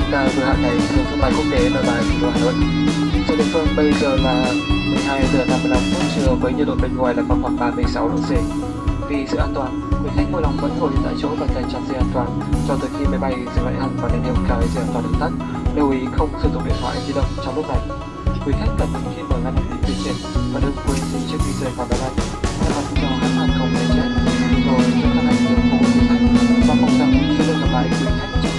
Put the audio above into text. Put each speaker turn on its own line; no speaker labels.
vừa hạ cánh từ sân bay quốc tế Nội Bài, thủ đô Hà Nội. Giờ địa phương bây giờ là 12 giờ 55 phút trưa với nhiệt độ bên ngoài là khoảng 36 độ C. Vì sự an toàn, quý khách vui lòng vẫn ngồi tại chỗ và cài chặt dây an toàn cho tới khi máy bay dừng lại hẳn và đèn hiệu cài dây an toàn được tắt. Lưu ý không sử dụng điện thoại di động trong lúc này. Quý khách cẩn thận khi mở ngăn đèn di chuyển và đừng quên giữ chiếc ví rời khỏi máy bay. Thay mặt cho hãng hàng không Vietjet, tôi rất hân hạnh được phục vụ quý khách và mong rằng sẽ được gặp lại quý khách trong